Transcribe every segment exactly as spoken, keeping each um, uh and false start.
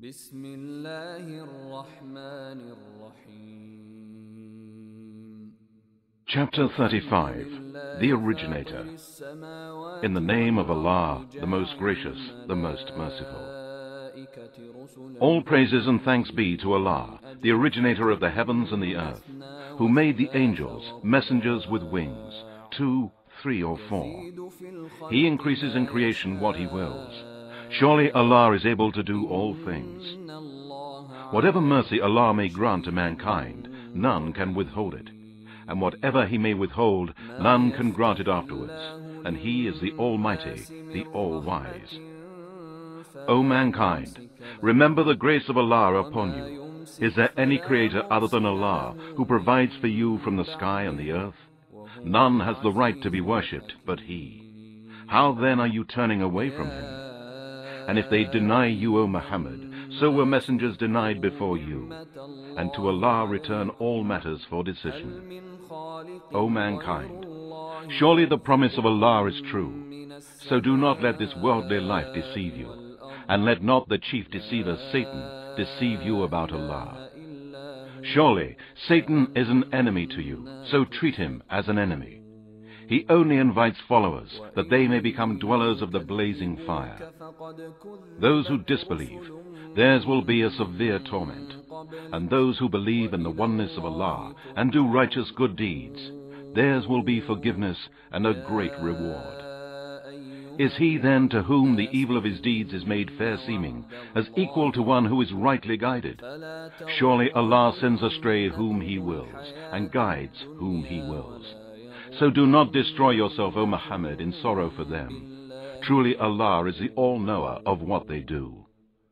Chapter thirty-five. The Originator. In the name of Allah, the most gracious, the most merciful. All praises and thanks be to Allah, the originator of the heavens and the earth, who made the angels, messengers with wings, two, three or four. He increases in creation what He wills. Surely Allah is able to do all things. Whatever mercy Allah may grant to mankind, none can withhold it. And whatever He may withhold, none can grant it afterwards. And He is the Almighty, the All-Wise. O mankind, remember the grace of Allah upon you. Is there any creator other than Allah who provides for you from the sky and the earth? None has the right to be worshipped but He. How then are you turning away from Him? And if they deny you, O Muhammad, so were messengers denied before you. And to Allah return all matters for decision. O mankind, surely the promise of Allah is true. So do not let this worldly life deceive you. And let not the chief deceiver, Satan, deceive you about Allah. Surely Satan is an enemy to you, so treat him as an enemy. He only invites followers, that they may become dwellers of the blazing fire. Those who disbelieve, theirs will be a severe torment. And those who believe in the oneness of Allah, and do righteous good deeds, theirs will be forgiveness and a great reward. Is he then to whom the evil of his deeds is made fair-seeming, as equal to one who is rightly guided? Surely Allah sends astray whom He wills, and guides whom He wills. So do not destroy yourself, O Muhammad, in sorrow for them. Truly Allah is the all-knower of what they do.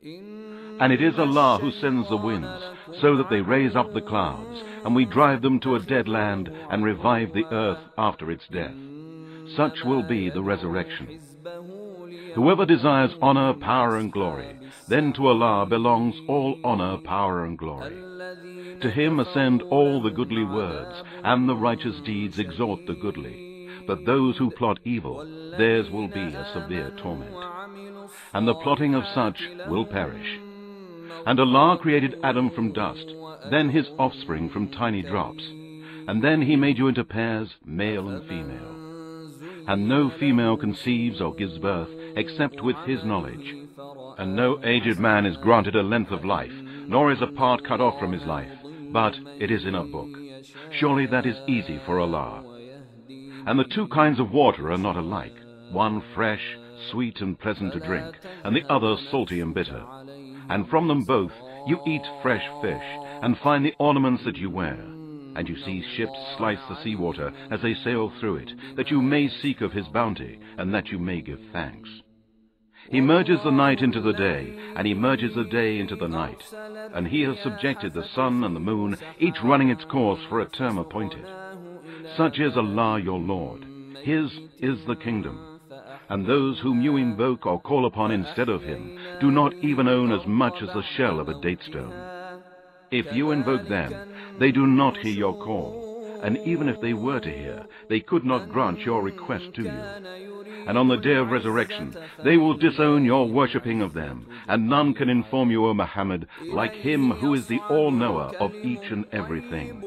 And it is Allah who sends the winds, so that they raise up the clouds, and we drive them to a dead land, and revive the earth after its death. Such will be the resurrection. Whoever desires honor, power, and glory, then to Allah belongs all honor, power, and glory. To Him ascend all the goodly words, and the righteous deeds exhort the goodly. But those who plot evil, theirs will be a severe torment. And the plotting of such will perish. And Allah created Adam from dust, then his offspring from tiny drops. And then He made you into pairs, male and female. And no female conceives or gives birth except with His knowledge. And no aged man is granted a length of life, nor is a part cut off from his life, but it is in a book. Surely that is easy for Allah. And the two kinds of water are not alike, one fresh, sweet and pleasant to drink, and the other salty and bitter. And from them both you eat fresh fish, and find the ornaments that you wear. And you see ships slice the seawater as they sail through it, that you may seek of His bounty, and that you may give thanks. He merges the night into the day, and He merges the day into the night. And He has subjected the sun and the moon, each running its course for a term appointed. Such is Allah your Lord. His is the kingdom. And those whom you invoke or call upon instead of Him do not even own as much as the shell of a date stone. If you invoke them, they do not hear your call, and even if they were to hear, they could not grant your request to you. And on the day of resurrection, they will disown your worshipping of them, and none can inform you, O Muhammad, like Him who is the all-knower of each and everything.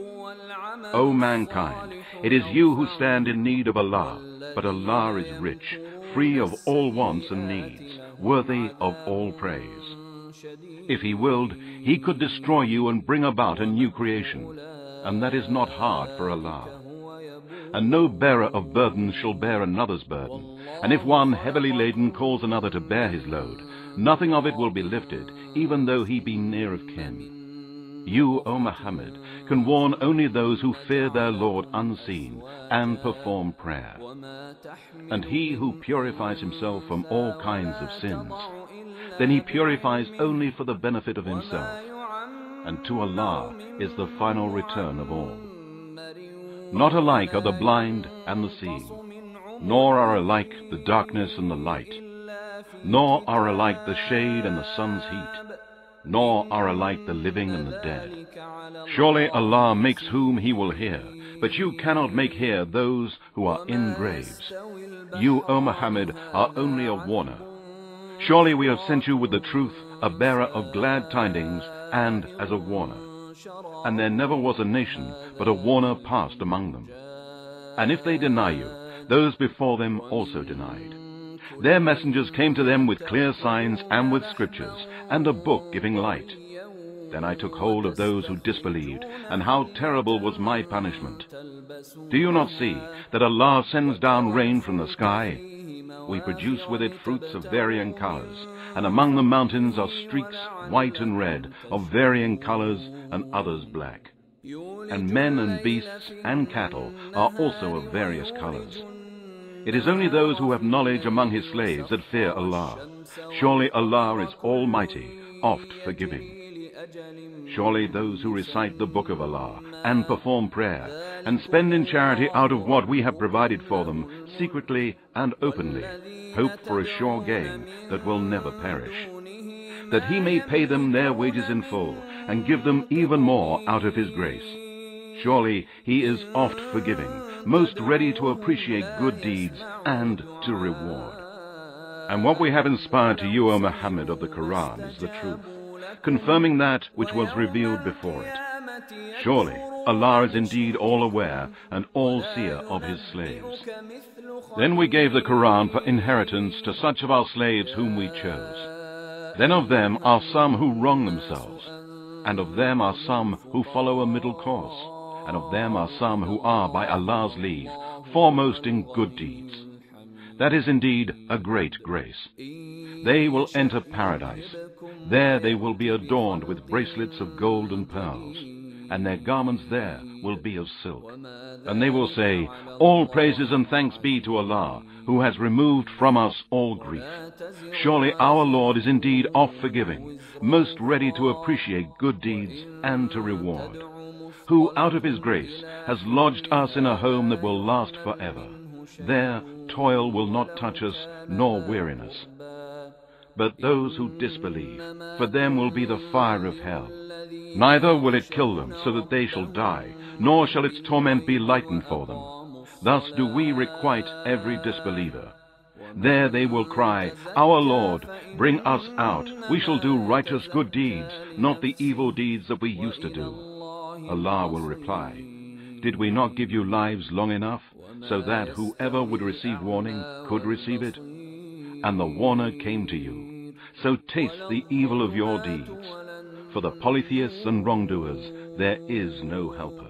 O mankind, it is you who stand in need of Allah, but Allah is rich, free of all wants and needs, worthy of all praise. If He willed, He could destroy you and bring about a new creation, and that is not hard for Allah. And no bearer of burdens shall bear another's burden, and if one heavily laden calls another to bear his load, nothing of it will be lifted, even though he be near of kin. You, O Muhammad, can warn only those who fear their Lord unseen, and perform prayer. And he who purifies himself from all kinds of sins, then he purifies only for the benefit of himself, and to Allah is the final return of all. Not alike are the blind and the seeing, nor are alike the darkness and the light, nor are alike the shade and the sun's heat, nor are alike the living and the dead. Surely Allah makes whom He will hear, but you cannot make hear those who are in graves. You, O Muhammad, are only a warner. Surely we have sent you with the truth, a bearer of glad tidings and as a warner. And there never was a nation but a warner passed among them. And if they deny you, those before them also denied. Their messengers came to them with clear signs and with scriptures, and a book giving light. Then I took hold of those who disbelieved, and how terrible was my punishment. Do you not see that Allah sends down rain from the sky? We produce with it fruits of varying colors, and among the mountains are streaks, white and red, of varying colors, and others black. And men and beasts and cattle are also of various colors. It is only those who have knowledge among his slaves that fear Allah. Surely Allah is almighty, oft forgiving. Surely those who recite the book of Allah and perform prayer and spend in charity out of what we have provided for them secretly and openly hope for a sure gain that will never perish, that he may pay them their wages in full and give them even more out of his grace. Surely he is oft forgiving, most ready to appreciate good deeds and to reward. And what we have inspired to you, O Muhammad, of the Quran is the truth, confirming that which was revealed before it. Surely Allah is indeed all aware and all seer of his slaves. Then we gave the Quran for inheritance to such of our slaves whom we chose. Then of them are some who wrong themselves, and of them are some who follow a middle course, and of them are some who are, by Allah's leave, foremost in good deeds. That is indeed a great grace. They will enter paradise. There they will be adorned with bracelets of gold and pearls, and their garments there will be of silk. And they will say, all praises and thanks be to Allah, who has removed from us all grief. Surely our Lord is indeed oft forgiving, most ready to appreciate good deeds and to reward, who out of his grace has lodged us in a home that will last forever. There toil will not touch us, nor weariness. But those who disbelieve, for them will be the fire of hell. Neither will it kill them, so that they shall die, nor shall its torment be lightened for them. Thus do we requite every disbeliever. There they will cry, our Lord, bring us out. We shall do righteous good deeds, not the evil deeds that we used to do. Allah will reply, did we not give you lives long enough, so that whoever would receive warning could receive it? And the warner came to you. So taste the evil of your deeds. For the polytheists and wrongdoers there is no helper.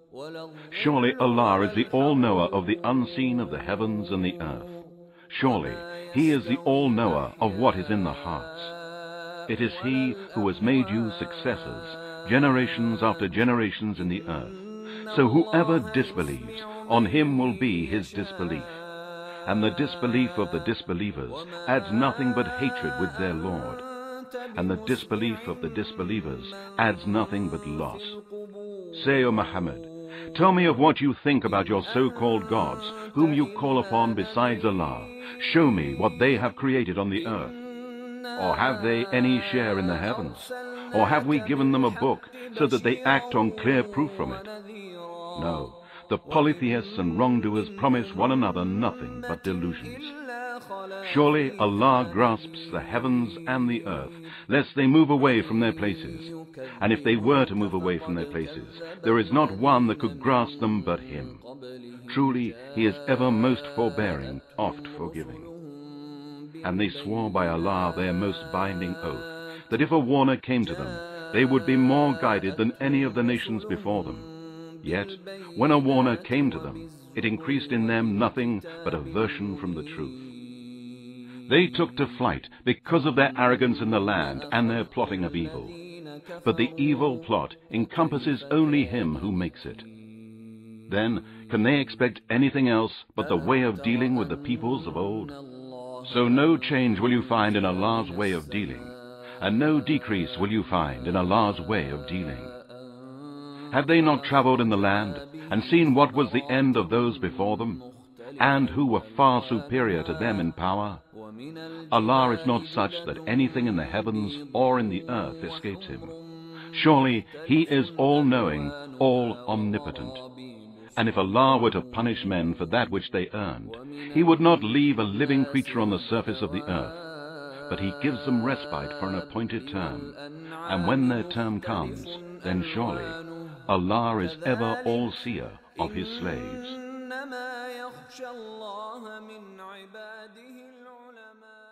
Surely Allah is the all-knower of the unseen of the heavens and the earth. Surely he is the all-knower of what is in the hearts. It is he who has made you successors, generations after generations in the earth. So whoever disbelieves, on him will be his disbelief. And the disbelief of the disbelievers adds nothing but hatred with their Lord. And the disbelief of the disbelievers adds nothing but loss. Say, O Muhammad, tell me of what you think about your so-called gods, whom you call upon besides Allah. Show me what they have created on the earth. Or have they any share in the heavens? Or have we given them a book, so that they act on clear proof from it? No. The polytheists and wrongdoers promise one another nothing but delusions. Surely Allah grasps the heavens and the earth, lest they move away from their places. And if they were to move away from their places, there is not one that could grasp them but him. Truly, he is ever most forbearing, oft forgiving. And they swore by Allah their most binding oath, that if a warner came to them, they would be more guided than any of the nations before them. Yet, when a warner came to them, it increased in them nothing but aversion from the truth. They took to flight because of their arrogance in the land and their plotting of evil. But the evil plot encompasses only him who makes it. Then, can they expect anything else but the way of dealing with the peoples of old? So no change will you find in Allah's way of dealing, and no decrease will you find in Allah's way of dealing. Have they not traveled in the land, and seen what was the end of those before them, and who were far superior to them in power? Allah is not such that anything in the heavens or in the earth escapes him. Surely he is all-knowing, all-omnipotent. And if Allah were to punish men for that which they earned, he would not leave a living creature on the surface of the earth. but he gives them respite for an appointed term. And when their term comes, then surely Allah is ever all-seer of His slaves.